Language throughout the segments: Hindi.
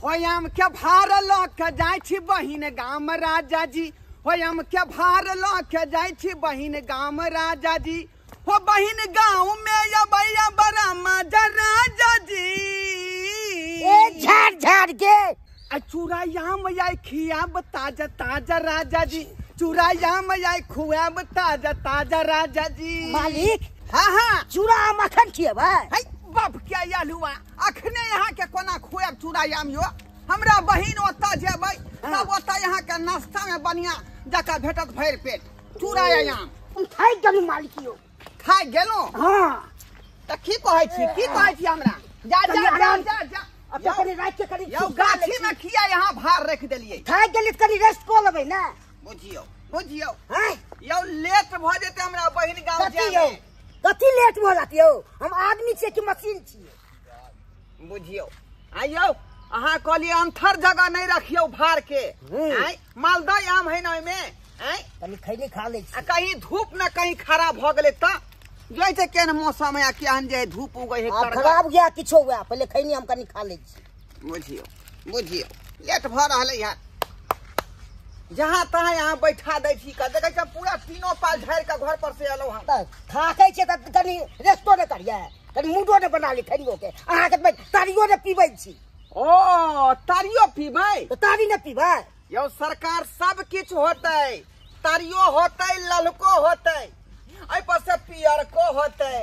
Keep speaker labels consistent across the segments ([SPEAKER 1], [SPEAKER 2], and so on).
[SPEAKER 1] होयम के भार ल के जाय छी बहिन गाम राजा जी होयम के भार ल के जाय छी बहिन गाम राजा जी हो बहिन गांव में अबैया बड़ा मजा राजा जी
[SPEAKER 2] ए झाड़ झाड़ के
[SPEAKER 1] चूड़ायाम आई खियाब ताजा ताजा राजा जी चूड़ायाम आई खुआब ताजा ताजा राजा जी
[SPEAKER 2] मालिक
[SPEAKER 1] हाँ हाँ
[SPEAKER 2] चूड़ा मक्खन खिएबै
[SPEAKER 1] बाप क्या याल हुआ अखने यहाँ के कोना खुआब चूड़ायाम यो हमरा बहिन ओता जेबै तब ओता यहाँ के नाश्ता में बढ़िया जका भेटत भरि पेट चूड़ायाम
[SPEAKER 2] तुम खाइ गेलु मालिक यो
[SPEAKER 1] खाइ गेलो
[SPEAKER 2] हां
[SPEAKER 1] त की कहै छी हमरा जा जा जा जा जा
[SPEAKER 2] अब कनी रात के कनी
[SPEAKER 1] यो गाछी में खिया यहाँ भार रख देलिए
[SPEAKER 2] खाइ गेली कनी रेस्ट को लेबै ना
[SPEAKER 1] बुझियो
[SPEAKER 2] हैं
[SPEAKER 1] यो लेट भ जेते हमरा बहिन गांव
[SPEAKER 2] जाए कथी लेट भ जात यो हम आदमी छियै कि मशीन छियै
[SPEAKER 1] बुझियो आइयो अहाँ कहलिए अंतर जगह नहीं रखियो भार के आई मालदह आम है न में आई
[SPEAKER 2] कनी खैनी खा ले छी
[SPEAKER 1] कहीं धूप न कहीं खराब भ गेले त जैसे केन मौसम है केहन जे धूप उगै है
[SPEAKER 2] खराब गया किछो हुआ पहले खैनी हम कनी खा ले छी
[SPEAKER 1] बुझियो लेट भ रहले यार जहाँ तहाँ यहाँ बैठा दै छी का देखै छ पूरा तीनों पाल झाड़ के घर पर से एलो हम
[SPEAKER 2] खाकै छै त कनी रेस्टो न करिया कनी मूडो न बना ली खैनियो के अहाँ के तारियो न पीबै छी
[SPEAKER 1] ओ तारियो पीबै
[SPEAKER 2] तो तारी न पीबै
[SPEAKER 1] यो सरकार सब किछ होतै तारियो होतै ललको होतै आई पर से पियर को होतै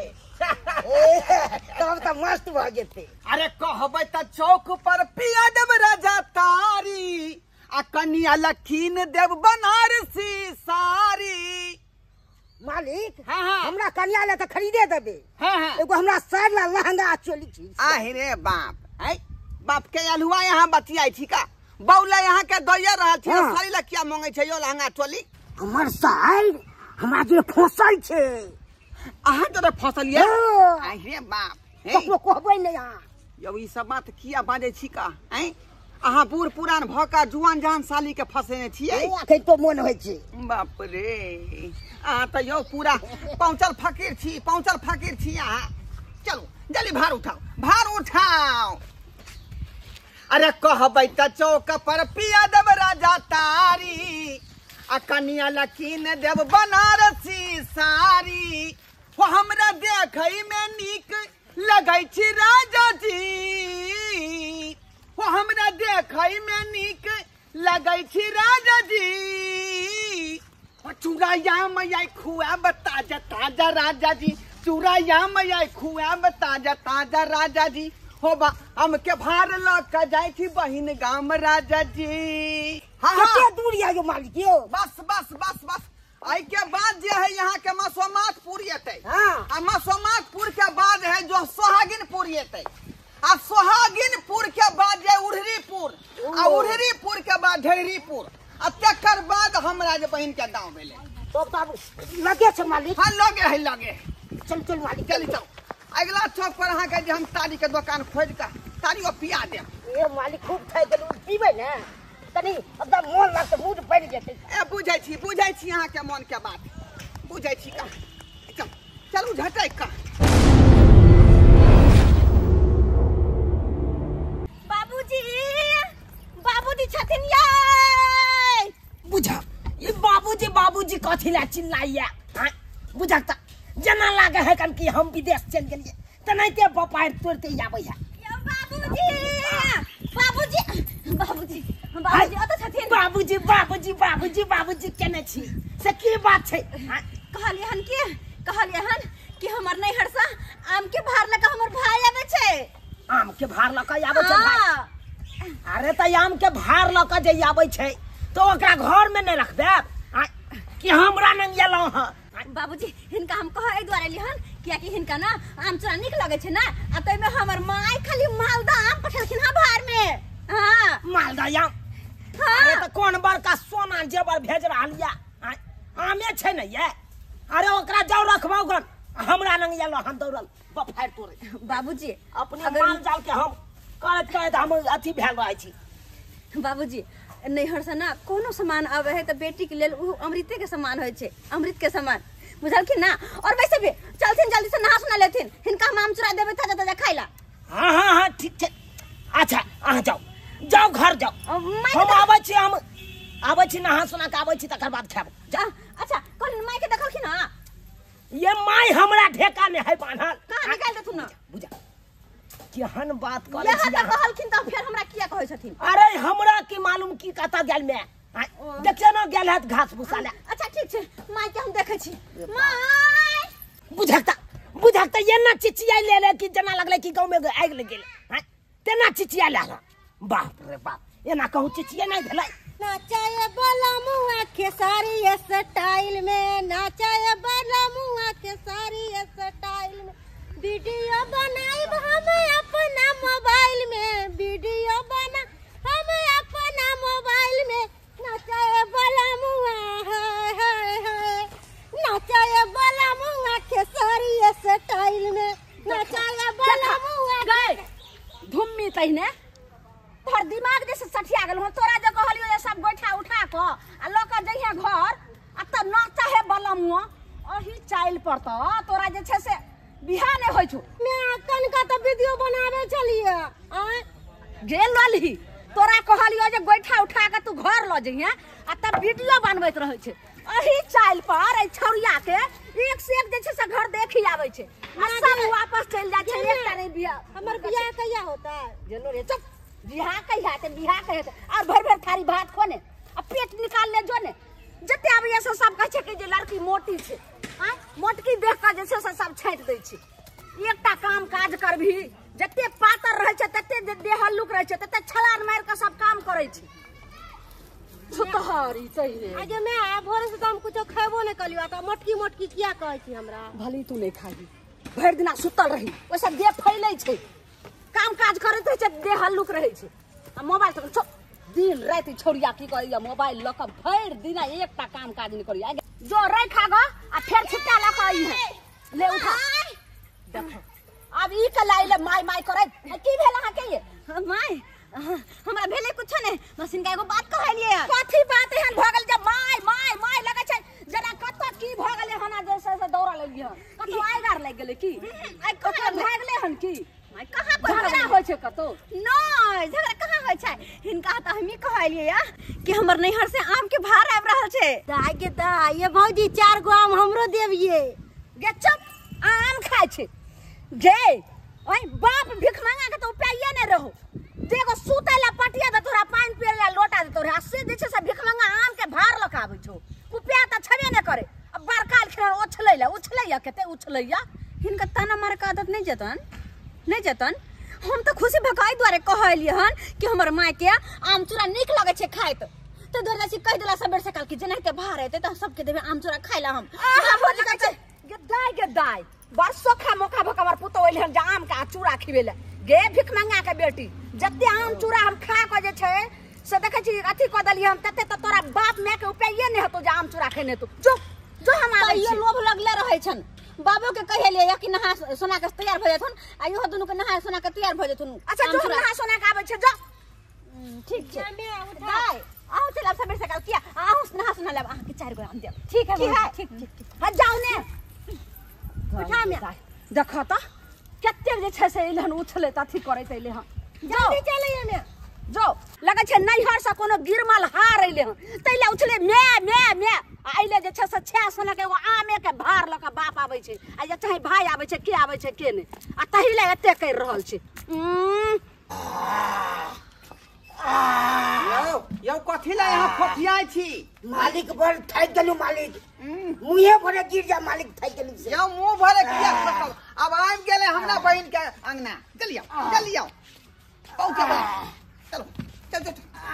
[SPEAKER 2] तब त मस्त भ जेतै
[SPEAKER 1] अरे कहबै त चौक पर पिया देब राजा तारी आ कनिया लखीन देव बनारसी सारी
[SPEAKER 2] मालिक
[SPEAKER 1] हाँ
[SPEAKER 2] हमरा कन्या ले त खरीदे देबे
[SPEAKER 1] हाँ
[SPEAKER 2] एगो हमरा सार ला लहंगा चोली छी
[SPEAKER 1] आहे रे बाप आई बाप के अलहुआ यहाँ बतियाई छी का बौला यहाँ के दैया रहल छी सारी ला क्या मांगे छै यो लहंगा चोली
[SPEAKER 2] हमर सार हमरा जे फसल छै
[SPEAKER 1] अहाँ तोरे फसल ये आहे रे बाप
[SPEAKER 2] ककरो कहबै नै अहाँ
[SPEAKER 1] यो ई सब बात किया बाजै छी का हैं अहाँ बूढ़ पुरान भका जुआन जहान साली के फसेने छियै
[SPEAKER 2] अखै तो मोन होइ छै
[SPEAKER 1] बाप रे अहाँ त यो पूरा पहुंचल फकीर छी अहाँ चलो जल्दी भार उठाओ अरे कहबै त चौक पर पिया देब राजा तारी आ कनिया लकीन देव बनारसी सारी हो हमरा देखै में नीक लगै छी राजा जी हो हमरा देखै में नीक लगै छी राजा जी चूड़ायाम आई खुआब ताजा ताजा राजा जी चूड़ायाम आई खुआब ताजा ताजा राजा जी हो बा हम के भार ल के जाय छी बहिन गाम राजा जी
[SPEAKER 2] कते दूर या यो मालिक यो
[SPEAKER 1] बस आई के बाद जे है यहाँ के मसोमातपुर येतै आ मसोमातपुर के बाद है जो सोहागिनपुर येतै आ सोहागिनपुर के बाद जे उड़हरीपुर आ उड़हरीपुर के बाद ढेरीपुर आ तकर बाद हमरा जे बहिन के गांव भेले
[SPEAKER 2] तो बाबू लगे छ मालिक
[SPEAKER 1] हां लगे
[SPEAKER 2] चल मालिक
[SPEAKER 1] चल अगला चौक पर अहाँ के जे हम तारी के दुकान खोज के तारियो पिया दे
[SPEAKER 2] ए मालिक खूब खाइ गेलु पीबै ने तनी एकदम मोन लागत मूड बढ़ जेतै
[SPEAKER 1] ए बुझै छी अहाँ के मन के बात बुझै छी का चलू झटै का
[SPEAKER 3] बाबूजी छथिन ये
[SPEAKER 2] बुझा ये बाबूजी कथि ला चिल्लाइया बुझा त जना लागे है कन कि हम विदेश चल गेलिए तनाइते बपार तोड़ते आबै है
[SPEAKER 3] बाबूजी अत छथिन
[SPEAKER 2] बाबूजी केने छी से की बात छै
[SPEAKER 3] कहलियहन कि हमर नैहर से आम के भार लगा हमर भाई आवे छै
[SPEAKER 2] आम के भार लका आबै छै भाई अरे त आम के भार लका जे आबै छै तो ओकरा घर में नहीं रखबे कि हमरा न गेलौ ह
[SPEAKER 3] बाबूजी हिनका हम कह ए द्वारे लिहन किया कि हिनका ना आम चोरा निक लगे छै ना आ तै में हमर माय खाली मालदा आम पठलखिन हा भार में हां
[SPEAKER 2] मालदा आम अरे त कोन बड़का सोना जेबर भेज रहलिया आमे छै न ये अरे ओकरा जाउ रखबौ गन हमरा न गेलौ हम दौड़ल बफार तोरे
[SPEAKER 3] बाबूजी
[SPEAKER 2] अपने माल जाल के हम करत हम अथी भेल रहै छी
[SPEAKER 3] बाबूजी नैहर से ना कोनो सामान आवे है तो बेटी के लेल उ अमृते के सामान होय छै अमृत के सामान बुझलखिन ना और वैसे भी चलथिन जल्दी से नहा सुना लेथिन हिनका हम आम चुरा देबे था खाइला
[SPEAKER 2] हां ठीक छै अच्छा आ जाओ जाओ घर जाओ
[SPEAKER 3] माय
[SPEAKER 2] हम आबै छी नहा सुना के आबै छी तकर बाद खाब जा
[SPEAKER 3] अच्छा कल माय के देखल की ना
[SPEAKER 2] ये माय हमरा ढेका में है बांधल
[SPEAKER 3] कहां निकाल दे तू ना
[SPEAKER 2] बुझा केहन बात करे
[SPEAKER 3] यहाँ
[SPEAKER 2] छी
[SPEAKER 3] तक कहलखिन त फिर हमरा किया कहै छथिन
[SPEAKER 2] अरे हमरा की मालूम की कता गेल में देखिए ना गेल है घास भूसा ले
[SPEAKER 3] अच्छा ठीक छे माय के हम देखै छी माय
[SPEAKER 2] बुझाता ये ना चिचिया ले ले कि जना लगले कि गांव में आग लग गेल हैं तेना चिचिया ले बाप रे बाप ये ना कहू चिचिया नहीं भेलै
[SPEAKER 4] नाचाए बाला मुआ के सारी स्टाइल में नाचाए बाला मुआ के सारी स्टाइल में वीडियो बनाई हम अपना मोबाइल में वीडियो बना हम अपना मोबाइल में नाचाए बाला मुआ हाय हाय हाय नाचाए बाला मुआ के सारी स्टाइल में नाचाए बाला मुआ
[SPEAKER 3] गए धुम्मी तहिने तोहर दिमाग जैसे सठिया गेल हो तोरा जे कहलियो जे सब गोठा उठा क आ ल क जइहे घर आ त नाचा है बलमुआ अही चाइल पर त तोरा जे छे से बिहा ने होय छु
[SPEAKER 4] मैं कन का तो वीडियो बनावे चलिए
[SPEAKER 3] गेल लली तोरा कहलियो जे गोठा उठा के तू घर ल जइहे आ त वीडियो बनबैत रहै छे अही चाइल पर ए छौरिया के एक से एक जे छे से घर देखि आबै छे आ सब वापस चल जा छे एकटा नहीं बिहा
[SPEAKER 4] हमर बियाह कहिया होता है
[SPEAKER 3] जेलो रे चुप बिहा कहिया ते बिहा कहे और भर भर थारी भात खोने अब पेट निकाल ले जो ने जते आबै से सब कह छे कि जे लड़की मोटी छे हां मोटकी देख के जे छे से सब छाट दै छे एकटा काम काज करबी जते पातर रहे छे तते देह हल्लुक रहे छे तते छलान मार के सब काम करे छे छुतहारी तइने
[SPEAKER 4] आज मैं भोर से तो हम कुछ खेबो नहीं कलियो त मोटकी मोटकी किया कहै छी हमरा
[SPEAKER 3] भली तू नहीं खाही भर दिना सुतल रही ओसे देह फैलै छे काम काज करत रहे छे देह हल्लुक रहे छे आ मोबाइल तो दिन रात छोड़िया की करिया मोबाइल लक भर दिना एकटा काम काज नहीं करिया जो रै खागो आ फेर छिट्टा लक आई है ले उठा देखो अब ई के लाइले माय माय करे की भेल अहा के ये माय हमरा भेले कुछ ने मशीन का एगो बात कहलिए कथी बात एहन भ गेल जब माय माय माय लगे छै जना कत की भ गेले हना जैसे से दौड़ा लगिय कतो आइगार लग गेले की आई कत भागले हन की माय कहां पर झगड़ा होय छै कतो
[SPEAKER 5] नहीं झगड़ा कहाँ होय छै हिनका त हमी कहलिए या कि हमर नैहर से आम के भार आब रहल छै
[SPEAKER 4] दाई के दाई ये भौजी 4 गो आम हमरो देबिए
[SPEAKER 3] गे चुप आम खाय छै गे ओय बाप भिख मांगा के तो उपाइए ने रहो देखो सुतै ला पटिया दे तोरा पानी पिए ला लोटा दे तोरा से जे छै से भिख मांगा आम के भार लकाबै छौ उपाय त छबे ने करे अब बरकाल खेल उछलैया केते उछलैया
[SPEAKER 5] हिनका ताना मारे के आदत नहीं जतन हम तो खुशी भकाई द्वारे कहलिए हन कि हमर माय के आम चूड़ा निक लगे छै खाइत तो दोरा से कह देला सबेर सकाल कि जना के भार हेते त सबके देबे आम चूड़ा खाइला हम
[SPEAKER 3] भोज कहै छै गे दाई बड़ सोखा मोखा भकवर पुतो ओइल हन आम का चूड़ा खिबेला गे भिख मांगा के बेटी जत्ते आम चूड़ा हम खा के जे छै से देखै छी अथी क देली हम तते त तोरा बाप माय के उपाइए ने हेतो जे आम चूड़ा खेने तू जो हम आबै
[SPEAKER 5] ये लोभ लगले रहै छन बाबू के कहलिए या कि नहा सोना के तैयार भ जाथुन आ इहो दुनु के नहा सोना के तैयार भ जाथुन
[SPEAKER 3] अच्छा जो नहा सोना के आबै छै जो
[SPEAKER 5] ठीक छै दाई आओ चल अब सबेर सकाल किया आओ नहा सोना लेब आहा के 4 गो आम देब ठीक है ठीक
[SPEAKER 3] हां जाओ ने उठा में देखा त कते जे छै से इलहन उछले त अथी करे तैले हम
[SPEAKER 4] जल्दी चलिए में
[SPEAKER 3] जो लगे छै नैहर से कोनो गिरमल हार अइले हन तैले उछले मे आइले जे छै से 6 सोना के एगो आमे के भार ल के बाप आबै छै आ जे चाहे भाई आबै छै के ने आ तहिले एते कर रहल छै
[SPEAKER 1] यो कथी ला यहाँ फोफियाई छी
[SPEAKER 2] मालिक पर थाक गेलु मालिक मुहे भरे गिर जा मालिक थाक गेलु से
[SPEAKER 1] यो मुंह भरे किया खटल अब आइब गेले हमरा बहिन के अंगना चलियो पहुंचे चलो चल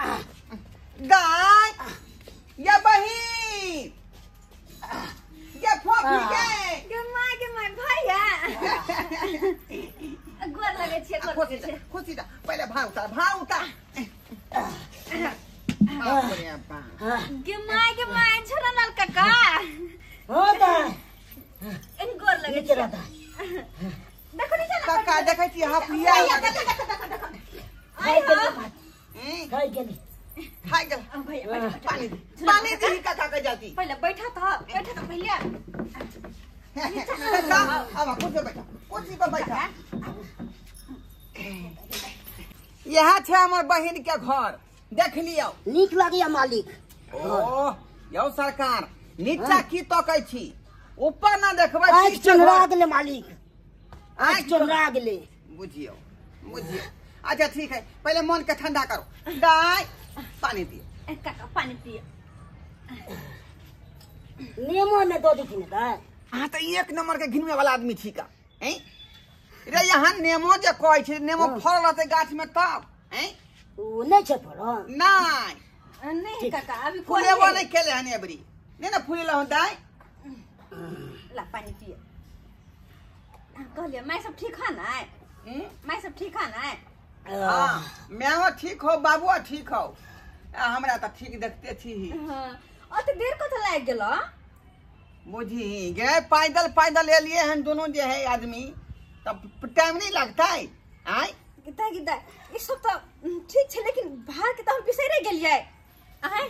[SPEAKER 1] गाय ये बहिन ये फोफी
[SPEAKER 5] के माय भैया गोर लगे छै
[SPEAKER 1] खुशी दा पहले भाव उतार
[SPEAKER 5] के माय छोरा लाल काका
[SPEAKER 2] हो दा
[SPEAKER 5] इन गोर लगे छै देखो नी चला
[SPEAKER 1] काका देखै छी हफिया
[SPEAKER 2] खाई गेली
[SPEAKER 5] भैया
[SPEAKER 1] पानी दी काका के जाती
[SPEAKER 5] पहले बैठा था पहले
[SPEAKER 1] अब कुर्सी पे बैठा यह छे हमर बहिन के घर देख लियो।
[SPEAKER 2] नीक लगैया मालिक।
[SPEAKER 1] ओ यौ सरकार नीचा की तकै छी ऊपर ना देखबै।
[SPEAKER 2] आज चोनरा गेले मालिक, आज चोनरा गेले।
[SPEAKER 1] बुझियो बुझियो। अच्छा ठीक है, पहले मन के ठंडा करो। दाई पानी दियो।
[SPEAKER 5] काका पानी पिए।
[SPEAKER 2] नेमो में दो दी कि नहीं दाई?
[SPEAKER 1] हाँ तो एक नंबर के घिनवे वाला आदमी छी का हैं। रे यहाँ नेमो जे कहै छै नेमो फल रहते गाछ में तब हैं।
[SPEAKER 2] ओ नहीं छे फड़ल।
[SPEAKER 1] नहीं
[SPEAKER 5] नहीं काका अभी
[SPEAKER 1] फूलेबो नहीं केले हन एबरी। नहीं ना फूले ला दाई।
[SPEAKER 5] ला पानी पिए। कहलिए मैं सब ठीक है ना? मैं सब ठीक है ना?
[SPEAKER 1] हाँ मैं ठीक हो, बाबू ठीक हो। हमरा तो ठीक देखते छी।
[SPEAKER 5] हां अत देर कत लाग गेलो?
[SPEAKER 1] बुझी गे पैदल पैदल एलिए हन दोनों जे है आदमी, तब टाइम नहीं लगता है। आय
[SPEAKER 5] किता किता ई सब तो ठीक छे, लेकिन भार के तो हम बिसरे गेलिए। आय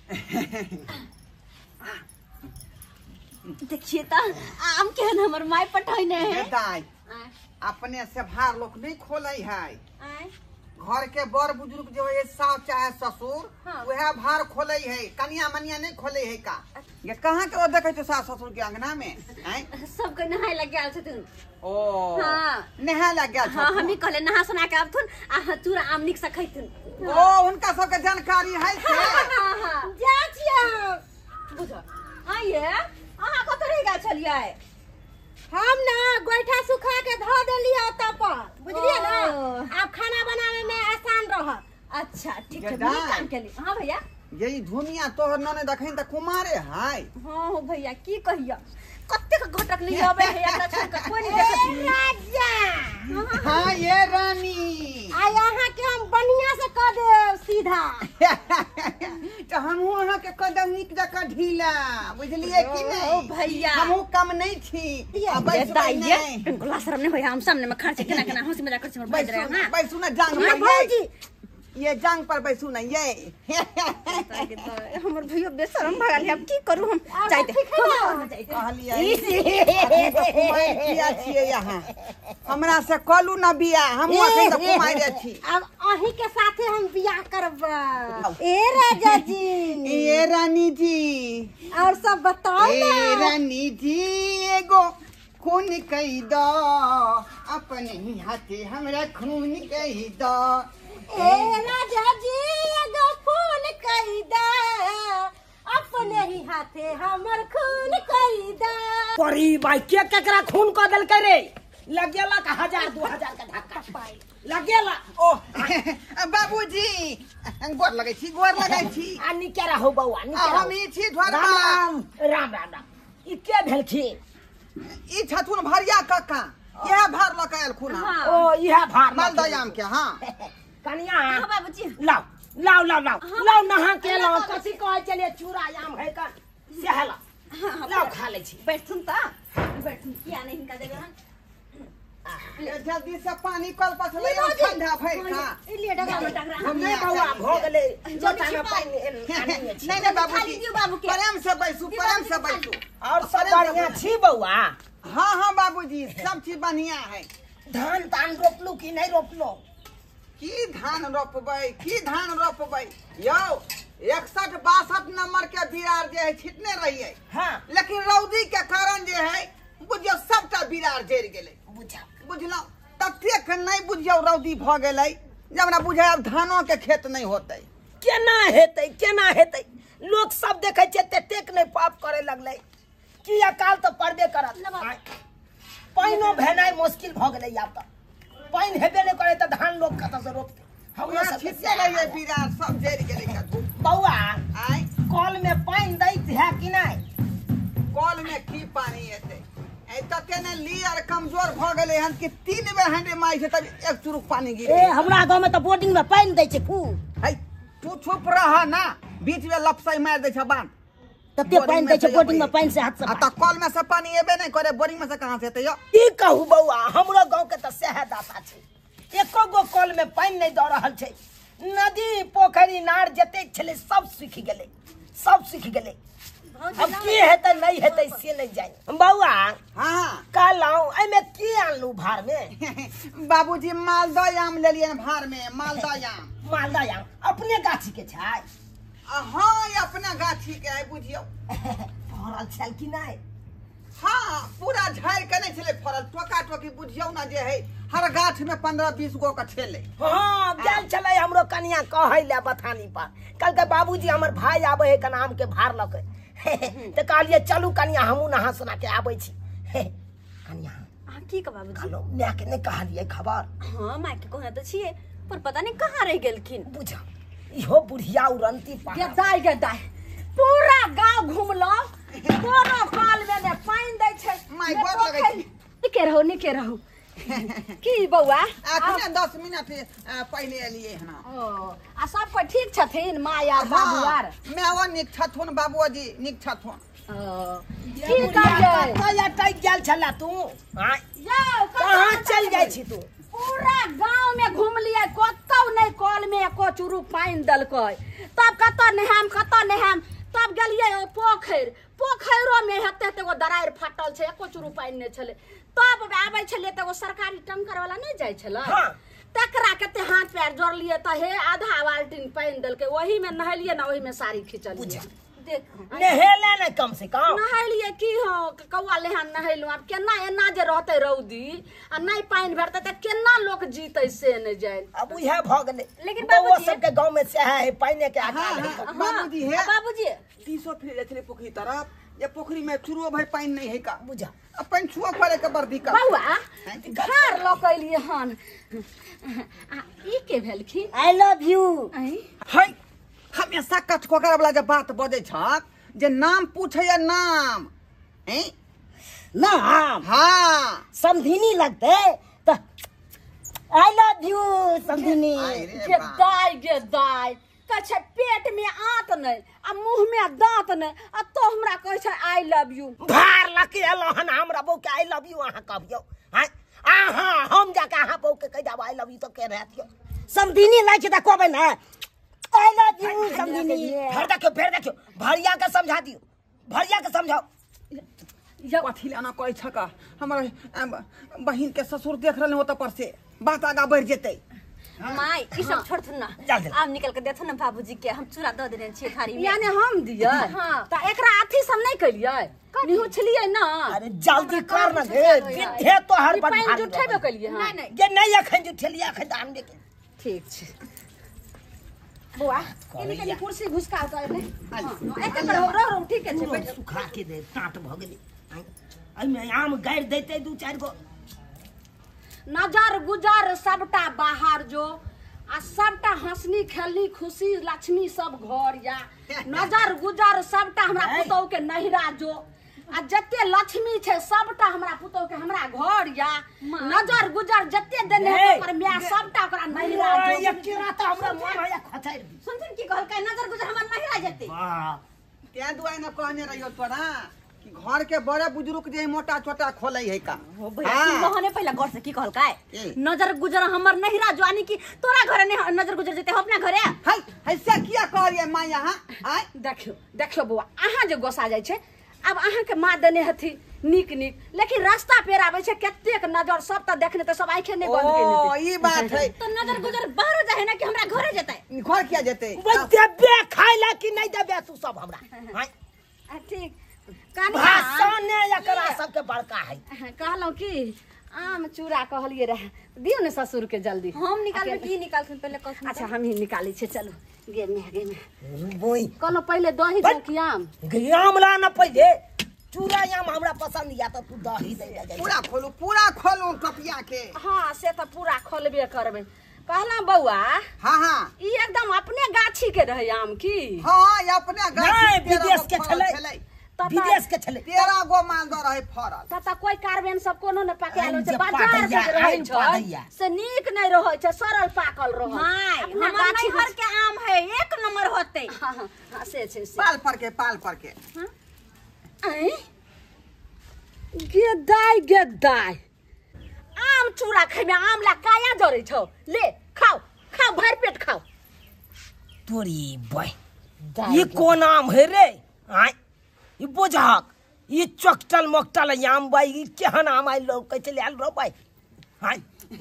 [SPEAKER 5] देखिए तो आम के हमर माय पठाइने है।
[SPEAKER 1] दाई अपने से भार लोग नहीं खोले है।
[SPEAKER 5] आय
[SPEAKER 1] घर के बड़ बुजुर्ग जो है सास चाहे ससुर,
[SPEAKER 5] हाँ।
[SPEAKER 1] वह भार खोले है, कनिया मनिया नहीं खोले है का। ये कहाँ के देखे तो सास ससुर के अंगना में
[SPEAKER 5] सबके नहाय लग गेल छथिन।
[SPEAKER 1] ओ
[SPEAKER 5] हाँ।
[SPEAKER 1] नहा लग गया।
[SPEAKER 5] हाँ हम ही कहले नहा सुना के आबथुन आ चूरा आम निक से खैथुन।
[SPEAKER 1] ओ उनका सबके जानकारी है से।
[SPEAKER 5] हां जा छिया बुझो। आइए अहाँ कत रह गेल छलिए?
[SPEAKER 4] हम ना गोइठा सुखा के धो देलिए ओता पर, बुझलिए ना।
[SPEAKER 5] ओ।
[SPEAKER 4] अब खाना बनावे में आसान रहत।
[SPEAKER 5] अच्छा ठीक है,
[SPEAKER 1] गदाई।
[SPEAKER 5] बड़ी काम केली। हां भैया।
[SPEAKER 1] यही धुमिया तोहर नने देखै त कुमारे है।
[SPEAKER 5] हां हो भैया की कहिया कत्ते का घटक नहीं आवे है एकरा छोड़ के कोई नहीं देखत।
[SPEAKER 4] राजा
[SPEAKER 1] हाँ ये रानी
[SPEAKER 4] आ यहाँ के हम बढ़िया से कह दे सीधा।
[SPEAKER 1] तो हमहू अहाँ के कदम नीक जका ढीला, बुझलिए कि
[SPEAKER 5] ओ
[SPEAKER 1] नहीं।
[SPEAKER 5] भैया
[SPEAKER 1] हमहू कम नहीं थी। अब
[SPEAKER 5] ये
[SPEAKER 1] बैस
[SPEAKER 5] दाइए गोला शर्म नहीं होया हम सामने में खर्च केना केना हंसी मजाक करछ हमर बाज रहे ना।
[SPEAKER 1] बैसू ना जांग
[SPEAKER 4] हाँ,
[SPEAKER 1] पर
[SPEAKER 4] भौजी।
[SPEAKER 1] ये जांग पर बैसू ना ये।
[SPEAKER 5] हमर भैया बेशरम भगल है, अब की करू हम। जाइते
[SPEAKER 1] कहलिए छिए यहाँ हमरा से कलू ना बिया, हम अखन तक कुमारे छी।
[SPEAKER 4] अब अही के साथे हम बियाह करबा। ए राजा जी
[SPEAKER 1] ए रानी जी
[SPEAKER 4] और सब बताओ
[SPEAKER 1] ए
[SPEAKER 4] ना।
[SPEAKER 1] रानी जी एगो खून कही दो, अपने ही हाथे हमरा खून कही दो।
[SPEAKER 4] ए राजा जी एगो फोन कई दा, अपने ही हाथे हमर खून कई दा।
[SPEAKER 2] परी भाई के केकरा खून क देल करे? लगेला का 1000 2000 का धक्का लगेला।
[SPEAKER 1] ओ बाबूजी गोर लगै छी, गोर लगै छी।
[SPEAKER 2] आ निकेरा हो बौआ निकेरा।
[SPEAKER 1] हम ई छी धरबा।
[SPEAKER 2] राम राम राम राम। ई के भेल छी?
[SPEAKER 1] ई छथुन भरिया काका, यह भार ल के आयल खुना।
[SPEAKER 2] ओ इहा भार
[SPEAKER 1] मालदयाम के। हाँ
[SPEAKER 2] कनिया
[SPEAKER 5] हां बाबूजी
[SPEAKER 2] लाओ लाओ लाओ लाओ लाओ नहा के लाओ। कथी कहे चलिए चूड़ा आम है का सेहला लाओ खा ले छी।
[SPEAKER 5] बैठुन त बैठुन किया नहीं हिनका जगह।
[SPEAKER 1] ये जल्दी से पानी कल पर ले आओ, ठंडा भई का।
[SPEAKER 5] लिए डगा में टकरा
[SPEAKER 2] नहीं बौआ भ गेले जोता में पानी आनी छी।
[SPEAKER 1] नहीं बाबूजी
[SPEAKER 5] दियो बाबू के।
[SPEAKER 1] प्रेम से बैसू, प्रेम से बैसू।
[SPEAKER 2] और सब बढ़िया छी बौआ?
[SPEAKER 1] हाँ हाँ बाबूजी सब चीज बढ़िया है।
[SPEAKER 2] धान तान रोपलू कि नहीं रोपलो?
[SPEAKER 1] की धान रोपबै, की धान रोपबै यौ। 61 62 नंबर के बिरार जे है छिटने रहिए,
[SPEAKER 2] हाँ
[SPEAKER 1] लेकिन रौदी के कारण जे है बुझियो सबटा बिरार जरि गेलै।
[SPEAKER 2] बुझा
[SPEAKER 1] बुझलौ ततेक नहीं बुझियो रौदी भ गेलै जे हमरा बुझाय अब धानो के खेत नहीं होतै।
[SPEAKER 2] केना हेतै केना हेतै? लोग सब देखे छै ततेक नहीं पाप करे लगलै कि अकाल तो पड़बे करत। पाइनो भेनाइ मुश्किल भ गेलै। आब त पाइन हेबे नहीं करे त धान लोग कत से रोपते?
[SPEAKER 1] हमरा छिटने रहिए बिरार सब जरि गेलै का।
[SPEAKER 2] बौआ
[SPEAKER 1] आय
[SPEAKER 2] कल में पाइन दैत है कि नहीं?
[SPEAKER 1] कल में की पानी एतै? ए तते ने लीयर कमजोर भ गेलै हन कि 3 बेर हैंडे मारै छै तब एक चुरुक पानी गिरे।
[SPEAKER 2] ए हमरा गांव में तो बोर्डिंग में पाइन दै छै खूब।
[SPEAKER 1] है तू चुप रह ना, बीच में लपसाई मार दै छ बांध।
[SPEAKER 2] तते पाइन दै छै बोर्डिंग में पाइन से हाथ से।
[SPEAKER 1] आ त कल में से पानी एबे नहीं करे, बोरिंग में से कहां से एतै यो?
[SPEAKER 2] की कहू बौआ हमरो गांव के त सह दाता छै। एको गो कल में पाइन नहीं द रहल छै। नदी पोखरी नार जते छले सब सूख गेलै, सब सूख गेलै। अब की हेतै नहीं हेतै से नहीं जाए बउआ।
[SPEAKER 1] हाँ
[SPEAKER 2] कल आऊं एमे की आनलू भार में?
[SPEAKER 1] बाबूजी मालदह आम ले लिए भार में, मालदह आम।
[SPEAKER 2] मालदह आम अपने गाछी के छै?
[SPEAKER 1] हाँ ये अपना गाछी के है बुझियो।
[SPEAKER 2] फरल छल कि नहीं?
[SPEAKER 1] हाँ पूरा झाड़ के नहीं छले फरल, टोका टोकी बुझियो ना जे है हर गाछ में 15-20 गो का छेले।
[SPEAKER 2] हाँ गेल चले हमरो कनिया कहै ले बथानी पर। कल के बाबूजी हमर भाई आबे है कना आम के भार लके तो कहलिए चलू कनिया हमू नहा सुना के आबै छी। कनिया
[SPEAKER 5] की का बाबूजी?
[SPEAKER 2] कहलो माय के नहीं कहलिए खबर?
[SPEAKER 5] हाँ माय के कहना तो छिए पर पता नहीं कहाँ रह गेलखिन।
[SPEAKER 2] बुझा इहो बुढ़िया उड़ंती पहाड़
[SPEAKER 3] गदाई पूरा गांव घुमलो, कोनो काल में ने पानी दै छै।
[SPEAKER 1] माय गोर लगै छी।
[SPEAKER 3] निके रहू की बउआ?
[SPEAKER 1] अखने 10 मिनट पहले एलिए हना।
[SPEAKER 3] ओ आ सब कोई ठीक छथिन? माय आर बाबू आर?
[SPEAKER 1] मैवा निक छथुन, बाबूजी निक छथुन।
[SPEAKER 3] की करियै?
[SPEAKER 2] कया टक गेल छला तू? हां
[SPEAKER 3] यौ
[SPEAKER 2] कहां चल जाय छी तू?
[SPEAKER 3] पूरा गांव में घूम लिया, कतौ नहीं कल में एको चुरू पानी दलकै। तब कत नहाम तब गेलिए पोखरो में हेते एगो दरार फाटल छै, एको चुरू पानी नहीं छले। तब आबै छले त एगो सरकारी टंकर वाला नहीं जाय छले, तकरा कते हाथ पैर जोड़लिए त हे आधा बाल्टीन पानी दलकै, वही में नहलिए ना, वही में साड़ी खिंचलिए।
[SPEAKER 2] नहेले न कम से कम
[SPEAKER 3] नहलिए की हो कौआ लेहन नहलू। अब केना एना जे रहते रौदी आ नहीं पानी भरते त केना लोग जीते से न जाय।
[SPEAKER 2] अब उहे भ गेले।
[SPEAKER 5] लेकिन
[SPEAKER 2] बाबूजी सब के गांव में से है पानी के आकार है।
[SPEAKER 1] बाबूजी है
[SPEAKER 5] बाबूजी
[SPEAKER 1] 300 फिर छले पोखरी तरफ, ये पोखरी में चुरुओ भाई पानी नहीं है का
[SPEAKER 2] बुझा।
[SPEAKER 1] अपन छुआ करे के बड़ दिक्कत।
[SPEAKER 3] बउआ घर लकैलिए हन आ ई के भेलखिन?
[SPEAKER 2] I love you.
[SPEAKER 1] है हमेशा कच कोकर वाला जब बात बजे छक जे नाम पूछे या नाम हैं
[SPEAKER 2] नाम
[SPEAKER 1] हाँ
[SPEAKER 2] समधिनी लगते तो आई लव यू समधिनी।
[SPEAKER 3] गेदाई कह छै पेट में आंत नहीं आ मुंह में दांत नहीं आ तो हमरा कह छै आई लव यू।
[SPEAKER 2] भार लके एलो हन हमरा बौ के आई लव यू अहाँ कहबियो। हां आहा हम जाके अहाँ बौ के कह देब आई लव यू तो के रहतियो। समधिनी लाग छै त कहबै ना आई लव यू समधिनी। फिर देखियो भरिया के समझा दियो, भरिया के समझाओ।
[SPEAKER 1] कथी लाना कहे छका हमर बहिन के ससुर देख रहले होता पर से बात आगा बढ़ जेते।
[SPEAKER 5] माय ई सब छोड़ थु ना, आब निकल के देथु ना बाबूजी के हम चूड़ा द देने छिए थारी में।
[SPEAKER 3] यानी हम दियै?
[SPEAKER 5] हां
[SPEAKER 3] त एकरा अथी सब नहीं करियै, निहु छलियै ना।
[SPEAKER 2] अरे जल्दी कर ना गे विधे तो हर बार
[SPEAKER 3] पानी जुठेबे कलियै। हां
[SPEAKER 5] नहीं
[SPEAKER 2] ये नहीं अखन जुठलिया अखन दाम दे के
[SPEAKER 3] ठीक छै बुआ इनके कुर्सी घुसका कर ले। हां एक पर रो ठीक है बैठ
[SPEAKER 2] सुखा के दे टाट भ गेलै। आई में आम गाड़ देते 2-4 गो।
[SPEAKER 3] नजर गुजर सबटा बाहर जो आ सबटा हंसनी खेलनी खुशी लक्ष्मी सब घर या। नजर गुजर सबटा हमरा पुतौ के नहिरा जो आ जते लक्ष्मी छै सबटा हमरा पुतौ के हमरा घर या। नजर गुजर जते देने है पर मैं सबटा ओकरा नहिरा जो।
[SPEAKER 2] ये केरा त हमरा मन है खचाइ।
[SPEAKER 3] सुनथिन की कहल के नजर गुजर हमर नहिरा जते।
[SPEAKER 2] वाह
[SPEAKER 1] क्या दुआई न कहने रहियो तोरा कि घर के बड़े बुजुर्ग जे मोटा छोटा खोलै है का।
[SPEAKER 5] हो भैया सुन कहने पहला गौर से की कहल काय
[SPEAKER 1] की?
[SPEAKER 5] नजर गुजर हमर नहिरा जानी की तोरा घरे ने नजर गुजर जते हो अपना घरे।
[SPEAKER 1] है ऐसे किया कहलिए मां यहां आय
[SPEAKER 3] देखियो बुआ अहाँ जे गोसा जाय छै अब अहाँ के माँ देने हथी नीक नीक, लेकिन रास्ता पेर आबै छै कतेक नजर सब त देखने त सब आंखे ने बंद केने।
[SPEAKER 1] ओ ई बात है
[SPEAKER 5] तो नजर गुजर बाहर जाए ना कि हमरा घरे जतै।
[SPEAKER 1] घर किया जेते?
[SPEAKER 2] देबे खाइला कि नहीं देबे तू सब हमरा। हां
[SPEAKER 3] ठीक
[SPEAKER 2] भाषण ने एकरा सब के बड़का है।
[SPEAKER 3] कहलौ की आम चूड़ा कहलिए रहे दियो ने ससुर के जल्दी।
[SPEAKER 5] हम निकालबे की निकालथुन पहले कहथुन।
[SPEAKER 3] अच्छा हम ही निकाली छे चलो गे में
[SPEAKER 2] बोई
[SPEAKER 3] कहलो पहले दही दो कि आम?
[SPEAKER 2] आम ला ना पहले चूड़ा आम हमरा पसंद या तो तू दही दे दे।
[SPEAKER 1] पूरा खोलू कपिया के।
[SPEAKER 3] हां से त पूरा खोलबे करबे। कहला बउआ
[SPEAKER 1] हां हां
[SPEAKER 3] ई एकदम अपने गाछी के रहे आम की?
[SPEAKER 1] हां ये अपने गाछी
[SPEAKER 2] विदेश के छले विदेश के छले
[SPEAKER 1] 13 गो मालदह रहे फरल।
[SPEAKER 3] तता कोई कार्बन सब कोनो न पाकेलो छै बाजार से रहै छै से नीक नै रहै छै सरल पाकल रहै।
[SPEAKER 5] माय हमर नैहर के आम है एक नंबर होते।
[SPEAKER 3] हां से
[SPEAKER 1] पाल पर के
[SPEAKER 3] आई गेदाई आम चूड़ा खाइमे आम ला काया जरै छौ ले खाओ भर पेट खाओ।
[SPEAKER 2] तोरी बय ये कोन आम है रे? आय ई बुझक ई चोकटल मोकटल आम भाई ई केहन आम आई लोग कैसे ले रो भाई हाय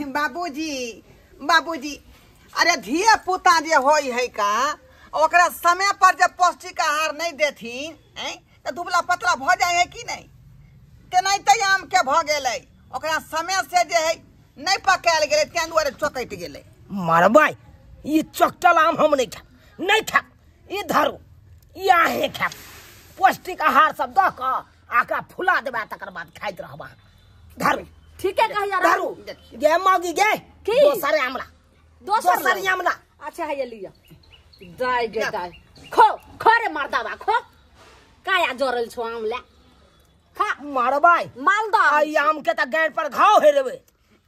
[SPEAKER 1] बाबूजी अरे धिया पुता जे होई है का ओकरा समय पर जब पौष्टिक आहार नहीं देथिन तो दुबला पतला भ जाए है कि नहीं तेनाहिते आम के भ गेलै ओकरा समय से जे है नहीं पकायल गेलै तें दुआरे चोकटि गेलै
[SPEAKER 2] मारबाई ई चोकटल आम हम नहीं खाब ई धरू ई आहे खाब पौष्टिक आहार सब द क आका फुला देबा तकर बाद खाइत रहबा धरू
[SPEAKER 3] ठीक है कहिया
[SPEAKER 2] धरू गे मागी गे
[SPEAKER 3] की?
[SPEAKER 2] दोसर आमला दोसर आमला
[SPEAKER 3] अच्छा है ये लिया दाई गे दाई खो रे मर्दावा खो काया जोरल छो आमला खा
[SPEAKER 2] मारबाई
[SPEAKER 3] मालदा
[SPEAKER 2] आई आम के त गाड़ पर घाव हे रेबे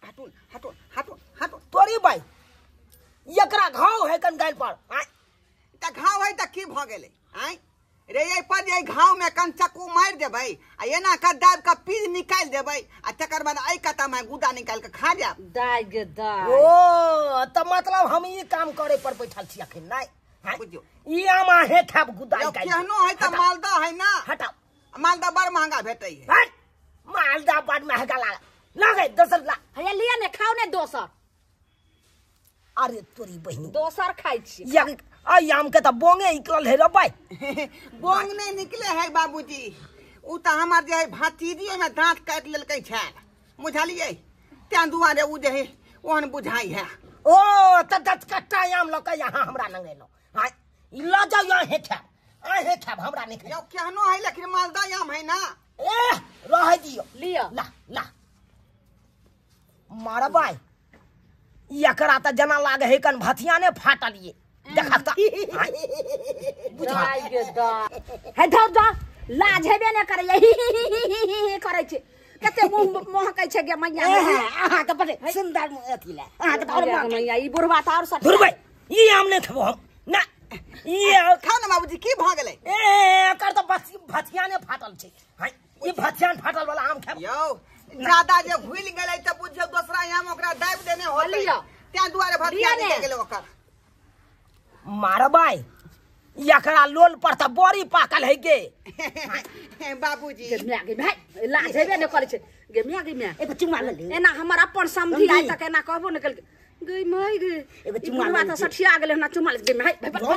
[SPEAKER 1] हटो
[SPEAKER 2] तोरी बाई एकरा घाव है कन गाड़ पर
[SPEAKER 1] त घाव है त की भ गेलै रे ये पर ये घाव में कन चक्कू मार देबै आ एना का दाब का पीज निकाल देबै आ तकर बाद आई कता में गुदा निकाल के खा जाब
[SPEAKER 3] दाई गे दाई
[SPEAKER 2] ओ त मतलब हम ई काम करे पर बैठल छी अखन नहीं
[SPEAKER 1] बुझियो
[SPEAKER 2] ई आम आहे खाब गुदा
[SPEAKER 1] यो
[SPEAKER 2] निकाल
[SPEAKER 1] केहनो है त मालदा है ना
[SPEAKER 2] हटाओ
[SPEAKER 1] मालदा बड़ महंगा भेटै है
[SPEAKER 2] हट मालदा बड़ महंगा लागे दोसर ला
[SPEAKER 3] है लिया ने खाओ ने दोसर
[SPEAKER 2] अरे तोरी बहिनी
[SPEAKER 3] दोसर खाई छी
[SPEAKER 2] आई आम के त बोंगे निकल है रे भाई
[SPEAKER 1] बोंग नहीं निकले है बाबूजी उ त हमार जे है भातीजी में दांत काट लेलकै छै बुझलियै तें दुआरे उ जे है ओहन बुझाई है
[SPEAKER 2] ओ त दच कट्टा आम लक यहाँ हमरा लंगे लो हां ई ल जाओ यहाँ हे खाब हमरा नहीं खाओ
[SPEAKER 1] यो केहनो है लेकिन मालदा आम है ना
[SPEAKER 2] ए रह दियो
[SPEAKER 3] लिया
[SPEAKER 2] ला मारा भाई एकरा त जना लागे है कन भथिया ने फाटल ये देखा त
[SPEAKER 3] दाई गे दाई है धर जा लाज हेबे ने करे यही करे छे कते मोह कहै छे गे मैया
[SPEAKER 2] आहा त बड़े सुंदर अथी ला आहा त और
[SPEAKER 3] मैया ई बुढ़वा त और सट
[SPEAKER 2] धुरबै ई आम ने खबो हम ना ई
[SPEAKER 1] खाओ ना बाबूजी की भ गेलै
[SPEAKER 2] ए कर त भथिया ने फाटल छे हां ई भथिया फाटल वाला आम खाब
[SPEAKER 1] यो ज्यादा जे भूल गेलै त बुझियो दूसरा आम ओकरा दाब देने होलै तें दुआरे भतिया निकल गेलै ओकर
[SPEAKER 2] मारबाई एकरा लोल पर त बड़ी पाकल है गे
[SPEAKER 1] बाबूजी
[SPEAKER 3] गे मिया गे भाई लाज हेबे ने करे छे गे मिया
[SPEAKER 2] एगो चुमा ले
[SPEAKER 3] एना हमर अपन समधी आइ तक एना कहबो ने कल गे माई गे
[SPEAKER 2] एगो चुमा
[SPEAKER 3] बुढ़वा त सठिया गेलै ना चुमा ले गे भाई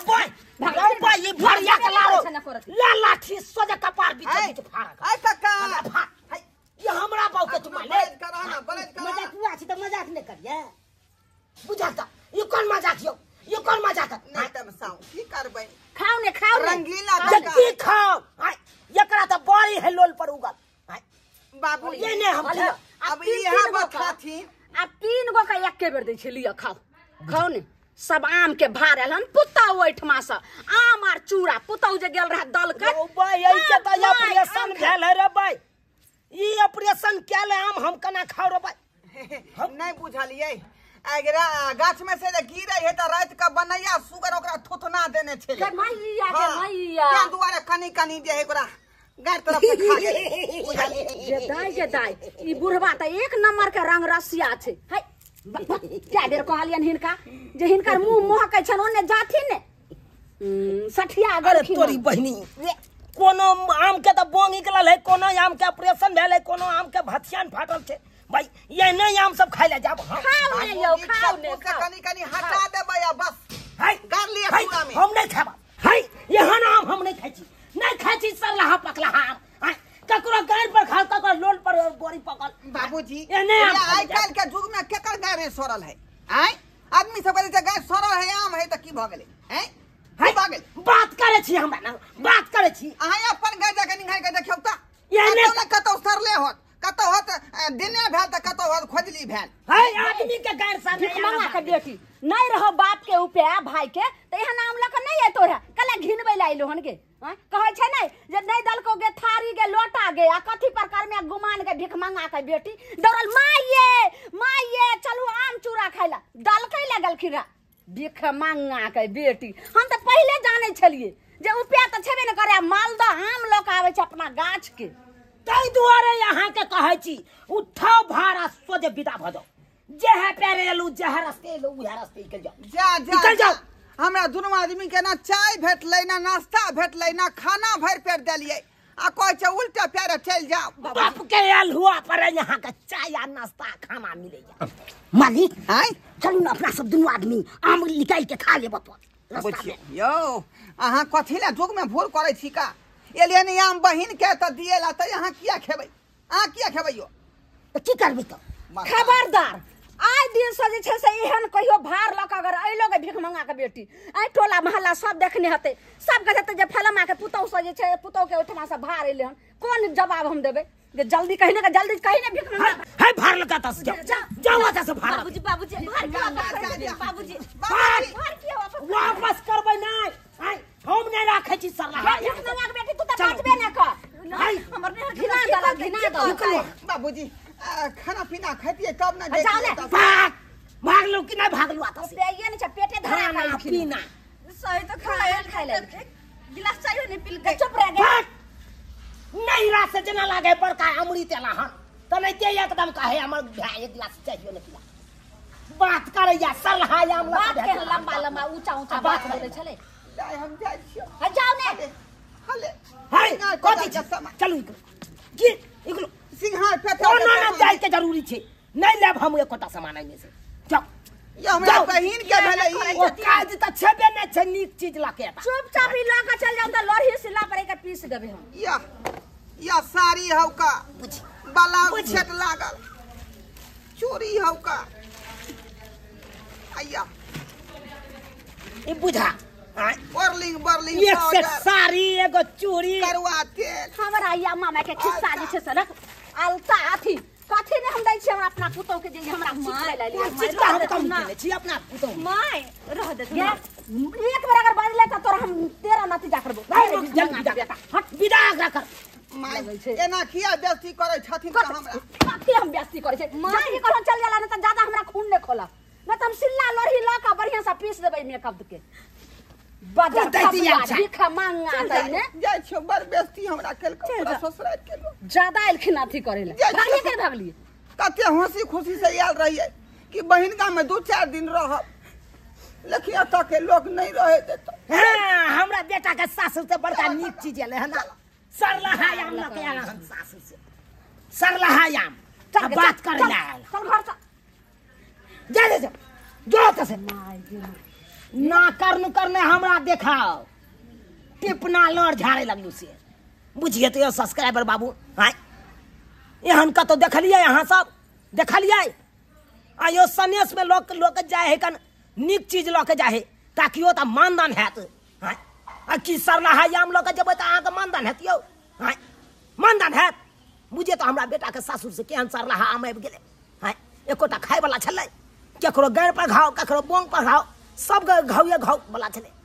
[SPEAKER 2] भाई ये भरिया के लारो ला लाठी सोजा कपार बीच फाड़
[SPEAKER 1] आई कक्का
[SPEAKER 2] ये हमरा बाऊ के चुमा ले
[SPEAKER 1] करा ना बलद करा
[SPEAKER 2] मजाक हुआ छी त मजाक नहीं करिए बुझाता ये कौन मजाक यो ये कौन मजाक
[SPEAKER 1] नहीं तब साउ की करबै
[SPEAKER 3] खाओ ने
[SPEAKER 1] रंगीला
[SPEAKER 2] जल्दी खाओ एकरा त बड़ी है लोल पर उगल
[SPEAKER 1] बाबू
[SPEAKER 2] ये ने हम
[SPEAKER 1] अब यहां बखाथी
[SPEAKER 3] आ 3 गो का एके बेर दै छै लिया खाओ ने सब आम के भारल हन पुता ओठमा से आम आर चूड़ा पुतौ जे गेल रहा दल के
[SPEAKER 2] ओ भाई ए के त ऑपरेशन भेल है रे भाई ई ऑपरेशन केले आम हम कना खाओ रे भाई
[SPEAKER 1] हम नहीं बुझलियै अगरा गाछ में से गिरै है त रात का बनैया सुगर ओकरा थुथना देने छले
[SPEAKER 3] मैया
[SPEAKER 1] तें दुआरे कनी जे है ओकरा गाड़ तरफ से खा गेलै
[SPEAKER 3] जे दाई ई बुढ़वा त एक नंबर के रंग रसिया छै है क्या देर कहलियन हिनका जे हिनकर मुंह महकै छन ओने जाथिन ने सठिया गलखिन
[SPEAKER 2] तोरी बहिनी कोनो आम के त बोंग निकलल है कोनो आम के ऑपरेशन भेल है कोनो आम के भथियान फाटल छे भाई ये नहीं आम सब खाइ ले जाब
[SPEAKER 3] खाओ ने यो खाओ ने
[SPEAKER 1] कनी हटा देबै आ बस
[SPEAKER 2] हाय
[SPEAKER 1] गाड़ लिया पूरा में
[SPEAKER 2] हम नहीं खाबा हाय यहां आम हम नहीं खाइ छी सब लहा पकला आम ककरो गाड़ पर खाओ ककरो लोल पर बोरी पकल
[SPEAKER 1] बाबूजी
[SPEAKER 2] एने
[SPEAKER 1] आई काल के युग में केकर गाड़ सड़ल है आय आदमी सब कहै छै गाड़ सड़ल है आम है त की भ गेलै हैं
[SPEAKER 2] हाय बात करे छी हमरा ना बात करे छी
[SPEAKER 1] अहाँ अपन गाड़ जाके निखाइ के देखियौ त
[SPEAKER 2] एने
[SPEAKER 1] कतौ सरले होत कतौ होत दिने भेल त कतौ होत खोजली भेल
[SPEAKER 2] हाय आदमी के गाड़ सामने
[SPEAKER 3] मंगा के बेटी नहीं रहो बाप के उपाय भाई के त एहन नाम लक नहीं है तोरा कले घिनबै लाइलो हन के कहै छै नै जे नहीं दलको गे थारी गे लोटा गे आ कथी प्रकार में गुमान के भिख मंगा के बेटी दौड़ल माइये चलू आम चूड़ा खाइला दलकै लगलखिन भिख मंगा के बेटी हम त पहले जानै छलिए जे उपाय त छेबे न करे मालदा आम लोक आवे छै अपना गाछ के
[SPEAKER 2] तै दुआरे यहाँ के कहै छी उठाओ भाड़ा सोझे विदा भ जाओ जेहे पेरे एलू जेहे रस्ते एलू उहे रस्ते निकल जाओ
[SPEAKER 1] हमरा दुनू आदमी के ना चाय भेटलै ना नाश्ता भेटलै ना खाना भर पेट देलियै आ कहे छे उल्टा पैर चल जाओ।
[SPEAKER 2] बाप के आल हुआ पर यहाँ का चाय आ नाश्ता खाना मिलेगा। मालिक
[SPEAKER 1] हैं
[SPEAKER 2] चलू ना अपना सब दुनू आदमी आम निकाल के खा लेब तो
[SPEAKER 1] बुझियो यो अहाँ कथी ला जुग में भूल करे छी का एलियन आम बहिन के त दिएला त यहाँ किया खेबै अहाँ किया खेबै यो
[SPEAKER 2] की करबी तो
[SPEAKER 3] खबरदार आइ दिन से जे छै से एहन कहियो भार लक अगर अइलोगे भीख मंगा के बेटी आइ टोला मोहल्ला सब देखने हते सब कहते जे फलमा के पुतौ से जे छै पुतौ के ओठमा से भार अइले हन कोन जवाब हम देबै जे जल्दी कहीं ना भीख मंगा
[SPEAKER 2] है भार लगाता से जाओ आता से भार
[SPEAKER 5] बाबूजी बाबूजी भार क्या बाबूजी
[SPEAKER 3] भार की
[SPEAKER 2] वापस करबै नहीं है हम नहीं राखे छी सरला
[SPEAKER 3] भीख मंगा के बेटी तू त बचबे ना कर हमर ने घिना दला
[SPEAKER 1] बाबूजी खाना पीना खाइए तब ना
[SPEAKER 2] भाग लो कि नहीं भाग लो आता से
[SPEAKER 3] ये नहीं पेटे धरा
[SPEAKER 2] खाना पीना
[SPEAKER 5] सही तो खाए ले गिलास चाहिए नहीं पिल के
[SPEAKER 3] चुप रह गया
[SPEAKER 2] नहीं रात से जना लागे बड़का अमृत तेला हन तो नहीं ते एकदम कहे हमर भाई एक गिलास चाहिए नहीं पिला बात करे या सलाह या
[SPEAKER 3] बात के लंबा लंबा ऊंचा ऊंचा बात बोले चले
[SPEAKER 1] जाय हम जाय छियो
[SPEAKER 3] जाओ ने
[SPEAKER 1] हले
[SPEAKER 2] हाय कथि चलू की इकलो
[SPEAKER 1] सिंहार पे
[SPEAKER 2] कोनो न जाय के जरूरी छे नहीं लेब हम एकोटा सामान में से जाओ
[SPEAKER 1] ये हमरा बहिन के भेलै
[SPEAKER 2] ओ काज त छेबे न छे नीक चीज लाके
[SPEAKER 3] चुपचाप ही लगा चल जाओ त लोरही सिला पर के पीस देबे हम
[SPEAKER 1] या साड़ी हौ का ब्लाउज छेट लागल चोरी हौ का आया
[SPEAKER 2] ई बुझा
[SPEAKER 1] बर्लिंग
[SPEAKER 2] एक से साड़ी एगो चूड़ी
[SPEAKER 1] करवा तेल
[SPEAKER 3] हमरा या मामा के खिस्सा जे छै सड़क अलता अथी कथी ने हम दै छी हम अपना पुतौ के जे हमरा चिकले ले ले
[SPEAKER 2] चीज का हम कम ले छी अपना पुतो
[SPEAKER 3] माय रह दे एक बार अगर बाज ले त तोरा हम तेरा नतीजा करबो
[SPEAKER 2] जल्दी बेटा हट विदा कर
[SPEAKER 1] माय एना किया बेइज्जती करे छथिन त हमरा
[SPEAKER 3] कथी हम बेइज्जती करे छै माय के कहन चल जाला न त ज्यादा हमरा खून ने खोला न त हम सिल्ला लोरही ल का बढ़िया से पीस देबै मेकअप के बाजा भीख मांगा तै ने
[SPEAKER 1] जाय छो बड़ बेइज्जती हमरा केल को ससुराल केलो
[SPEAKER 3] ज्यादा एलखिन अथी करे ले भागी के भागली
[SPEAKER 1] कते हंसी खुशी से आयल रहिए कि बहिन गांव में 2-4 दिन रहब लेकिन अत के लोग नहीं रहे देतो
[SPEAKER 2] हां हमरा बेटा के सासुर से बड़का नीक चीज एले है ना सरलहायाम ल के आला हम सासुर से सरलहायाम बात करे ला
[SPEAKER 3] चल घर से
[SPEAKER 2] जा जो त से ना करने हमरा देखाओ टिपना लड़ झाड़े लगलू से बुझिए तो सब्सक्राइबर बाबू हाय एहन का तो देखलिए यहाँ सब देखलिए आयो सनेस में लोग जाए है कन नीक चीज लके जाए ताकि ओ त मानदान हैत हाय आ की सरलहायाम लके जब त अहाँ के मानदान हैत यौ हाय मानदान हैत बुझिए तो हमरा बेटा के सासुर से केहन सरलहायाम आबि गेले हाय एकोटा खाय वाला छले केकरो गैर पर घाव केकरो बोंग पर घाव सब घाव वाला छले